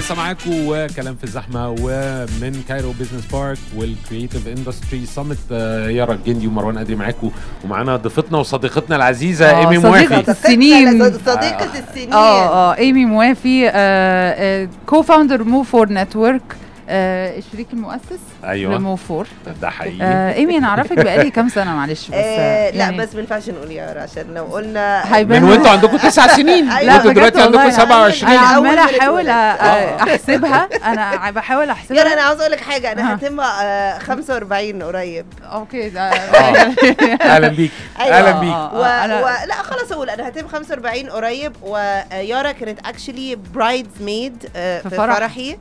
لسه معاكم وكلام في الزحمه ومن كايرو بيزنس بارك والكرييتيف اندستري سمت. يارا الجندي ومروان قدري معاكم، ومعانا ضيفتنا وصديقتنا العزيزه ايمي موافي. صديقة السنين. صديقة السنين. ايمي موافي، كو فاوندر موف فور نتورك، الشريك المؤسس لموف فور. ده حقيقي. ايمي انا اعرفك بقالي كام سنه معلش، بس لا بس ما ينفعش نقول يارا عشان لو قلنا من وانتوا عندكم 9 سنين وانتوا دلوقتي عندكم 27. انا عماله احاول احسبها، انا بحاول احسبها. يارا انا عاوز اقول لك حاجه، انا هتم 45 قريب. اوكي اهلا بيك. اهلا بيك. لا خلاص اقول انا هتم 45 قريب، ويارا كانت اكشلي برايدز ميد في فرحي،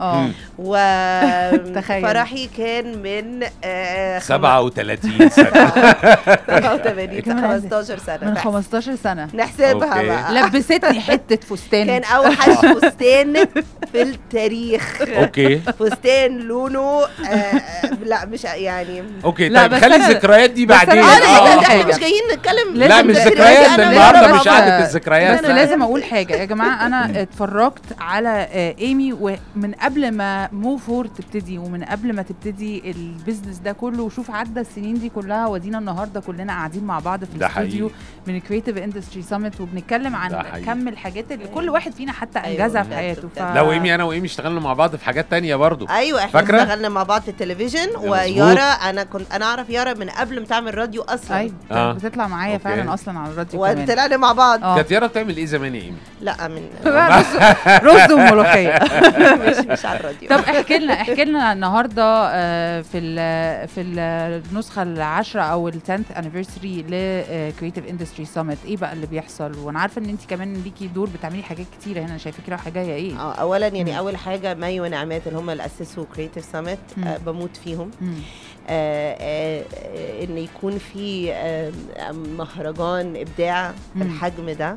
وفرحي كان من 37 سنة 87 15 سنة من 15 سنة نحسبها بقى. لبستني حتة فستان كان اوحش فستان في التاريخ. اوكي فستان لونه لا مش يعني اوكي. طيب خلي الذكريات دي بعدين. احنا مش جايين نتكلم. لا مش ذكريات النهارده، مش قعدة الذكريات. بس لازم اقول حاجة يا جماعة، انا اتفرجت على ايمي ومن قبل ما موف فور تبتدي ومن قبل ما تبتدي البيزنس ده كله، وشوف عدى السنين دي كلها ودينا النهارده كلنا قاعدين مع بعض في الاستوديو من كرييتيف اندستري سمت، وبنتكلم عن كم الحاجات اللي كل واحد فينا حتى انجزها في حياته. لو ايمي انا وايمي اشتغلنا مع بعض في حاجات تانية برضو. ايوه احنا اشتغلنا مع بعض في التلفزيون، ويارا انا اعرف يارا من قبل ما تعمل راديو اصلا. ايوه بتطلع معايا فعلا اصلا على الراديو وطلعنا مع بعض. كانت يارا بتعمل ايه زمان يا ايمي؟ لا من رز وملوخيه مش على الراديو. طب احكي لنا النهارده في النسخه العاشره او ال10th anniversary لكرييتيف اندستري سمت، ايه بقى اللي بيحصل؟ وانا عارفه ان انت كمان ليكي دور بتعملي حاجات كتيره هنا، انا شايفاكي رايحه جايه ايه. اولا يعني اول حاجه مي ونعمات اللي هم اللي اسسوا كرييتيف سمت، بموت فيهم. ان يكون في مهرجان ابداع بالحجم ده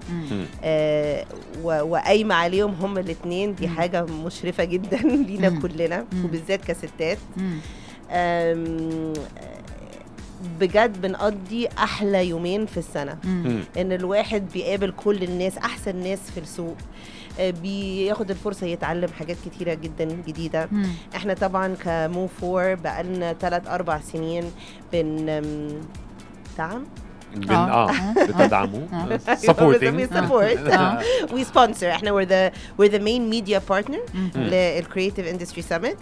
وقايمه عليهم هم الاثنين، دي حاجه مشرفه جدا لينا كلنا، وبالذات كستات. بجد بنقضي احلى يومين في السنه، ان الواحد بيقابل كل الناس، احسن ناس في السوق، بياخد الفرصه يتعلم حاجات كتيره جدا جديده. احنا طبعا كموف فور بقالنا 3-4 سنين بندعم بتدعموا سبورت وي سبونسر. احنا we're the main media partner للكرييتيف اندستري سمت.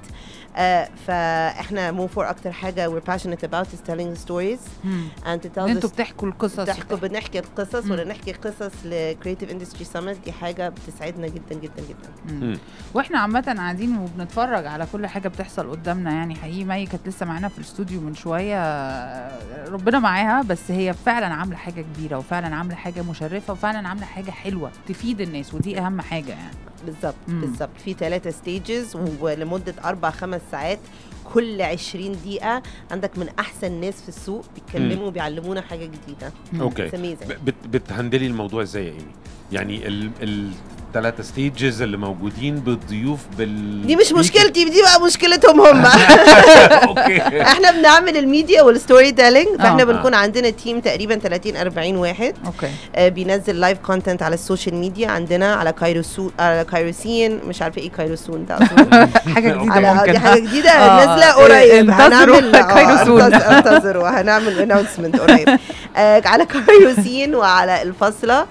فاحنا مو فور اكتر حاجه we're passionate about is telling stories and to tell انتوا بتحكوا القصص، بنحكي القصص ولا نحكي قصص لكرييتيف اندستري سمت. دي حاجه بتسعدنا جدا جدا جدا. واحنا عامه قاعدين وبنتفرج على كل حاجه بتحصل قدامنا. يعني حقيقي مي كانت لسه معانا في الاستوديو من شويه، ربنا معاها، بس هي فعلا عامله حاجه كبيره وفعلا عامله حاجه مشرفه وفعلا عامله حاجه حلوه تفيد الناس، ودي اهم حاجه يعني. بالظبط في 3 ستيجز ولمده 4-5 ساعات، كل 20 دقيقة عندك من أحسن ناس في السوق بيتكلموا وبيعلمونا حاجة جديدة. اوكي بتهندلي الموضوع ازاي يا ايمي؟ يعني ال3 ستيجز اللي موجودين بالضيوف دي مش مشكلتي، دي بقى مشكلتهم هم. اوكي احنا بنعمل الميديا والستوري تيلينج، فاحنا بنكون عندنا تيم تقريبا 30-40 واحد. اوكي بينزل لايف كونتنت على السوشيال ميديا عندنا، على كايروسين، مش عارفه ايه كايروسون ده حاجه جديده ممكن، دي حاجه جديده نازله قريب. هنعمل انتظروا هنعمل اناونسمنت قريب على كايروسين وعلى الفاصله.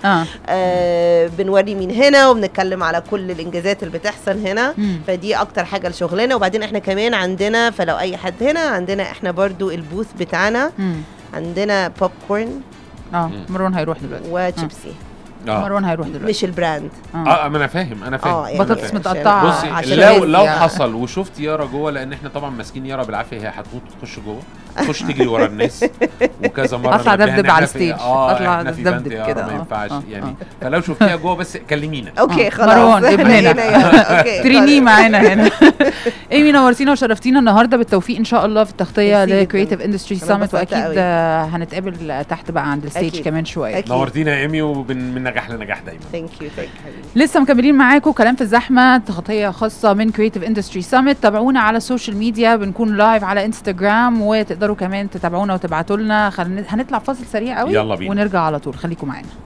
بنوري مين هنا وبنتكلم على كل الانجازات اللي بتحصل هنا. فدي اكتر حاجه لشغلنا. وبعدين احنا كمان عندنا، فلو اي حد هنا عندنا احنا برضو البوث بتاعنا عندنا بوب كورن. مروان هيروح دلوقتي وشيبسي. مروان هيروح دلوقتي، مش البراند. ما انا فاهم يعني بطاطس متقطعه. بصي لو حصل وشفت يارا جوه، لان احنا طبعا ماسكين يارا بالعافيه، هي هتموت تخش جوه، تخش تجري ورا الناس وكذا مره اطلع دبدب على الستيج، اطلع دبدب كده، ما ينفعش يعني. فلو شفتيها جوه بس كلمينا. اوكي خلاص، مروان ابننا تريني معانا هنا. ايمي نورتينا وشرفتينا النهارده، بالتوفيق ان شاء الله في التغطيه لكرييتيف اندستري سمت، واكيد هنتقابل تحت بقى عند الستيج كمان شويه. نورتينا يا ايمي، ومن نجاح لنجاح دايما. ثانك يو. لسه مكملين معاكم كلام في الزحمه، تغطيه خاصه من كرييتيف اندستري سمت. تابعونا على السوشيال ميديا، بنكون لايف على انستغرام، وتقدروا كمان تتابعونا وتبعتوا لنا. هنطلع فاصل سريع قوي، يلا بينا ونرجع على طول، خليكم معانا.